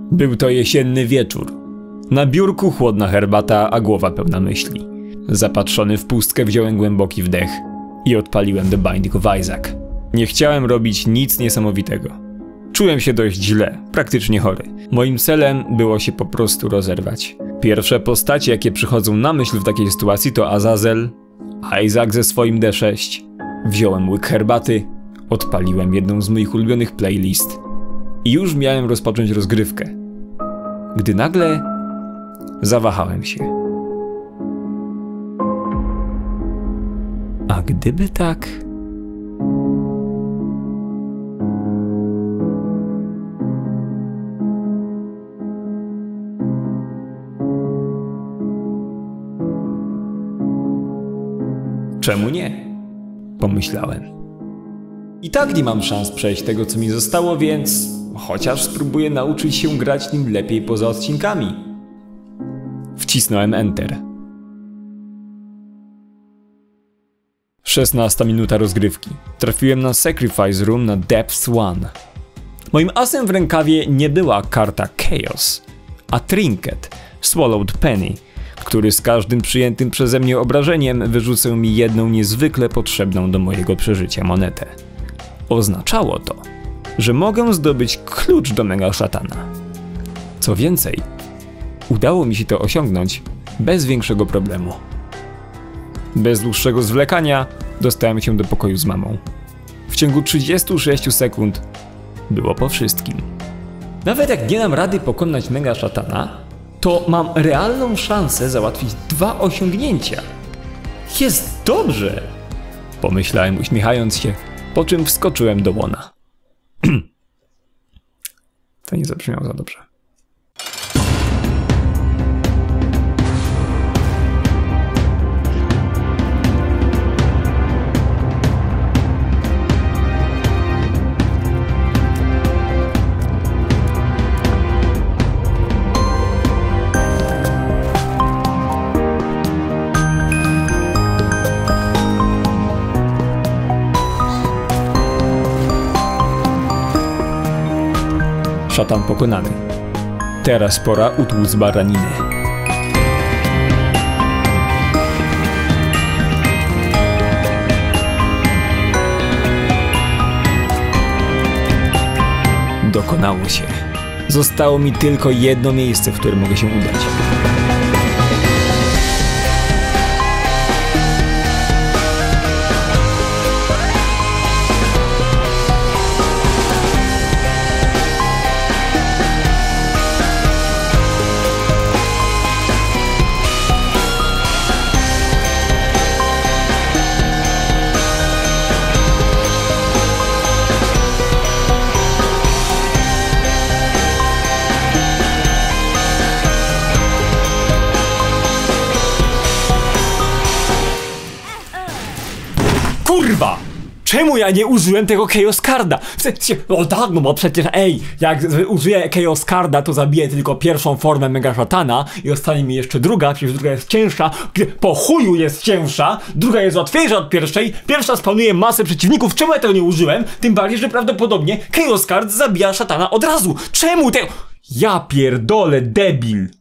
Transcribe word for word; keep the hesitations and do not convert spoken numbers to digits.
Był to jesienny wieczór. Na biurku chłodna herbata, a głowa pełna myśli. Zapatrzony w pustkę wziąłem głęboki wdech i odpaliłem The Binding of Isaac. Nie chciałem robić nic niesamowitego. Czułem się dość źle, praktycznie chory. Moim celem było się po prostu rozerwać. Pierwsze postacie, jakie przychodzą na myśl w takiej sytuacji, to Azazel, Isaac ze swoim D sześć. Wziąłem łyk herbaty, odpaliłem jedną z moich ulubionych playlist i już miałem rozpocząć rozgrywkę, gdy nagle zawahałem się. A gdyby tak... Czemu nie? Pomyślałem. I tak nie mam szans przejść tego, co mi zostało, więc chociaż spróbuję nauczyć się grać nim lepiej poza odcinkami. Wcisnąłem Enter. szesnasta minuta rozgrywki. Trafiłem na Sacrifice Room na Depth One. Moim asem w rękawie nie była karta Chaos, a Trinket, Swallowed Penny, który z każdym przyjętym przeze mnie obrażeniem wyrzucał mi jedną niezwykle potrzebną do mojego przeżycia monetę. Oznaczało to, że mogę zdobyć klucz do Mega Szatana. Co więcej, udało mi się to osiągnąć bez większego problemu. Bez dłuższego zwlekania dostałem się do pokoju z mamą. W ciągu trzydziestu sześciu sekund było po wszystkim. Nawet jak nie dam rady pokonać Mega Szatana, to mam realną szansę załatwić dwa osiągnięcia. Jest dobrze! Pomyślałem, uśmiechając się, po czym wskoczyłem do łona. To nie zabrzmiało za dobrze. Szatan pokonany. Teraz pora utłuc baraniny. Dokonało się. Zostało mi tylko jedno miejsce, w które mogę się udać. Kurwa! Czemu ja nie użyłem tego Chaos Carda? W sensie, o tak, no bo przecież ej, jak użyję Chaos Carda, to zabiję tylko pierwszą formę Mega Szatana i ostanie mi jeszcze druga, przecież druga jest cięższa, po chuju jest cięższa, druga jest łatwiejsza od pierwszej, pierwsza spanuje masę przeciwników, czemu ja tego nie użyłem? Tym bardziej, że prawdopodobnie Chaos Card zabija Szatana od razu. Czemu tego? Ja pierdolę, debil!